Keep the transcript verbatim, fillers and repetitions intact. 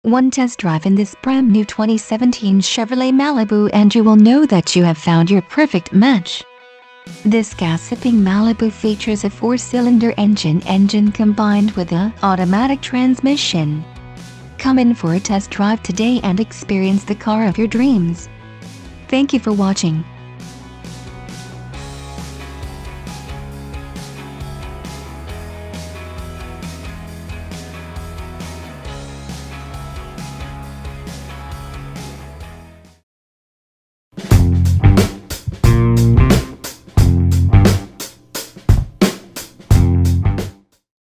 One test drive in this brand new twenty seventeen Chevrolet Malibu and you will know that you have found your perfect match. This gas-sipping Malibu features a four-cylinder engine engine combined with an automatic transmission. Come in for a test drive today and experience the car of your dreams. Thank you for watching.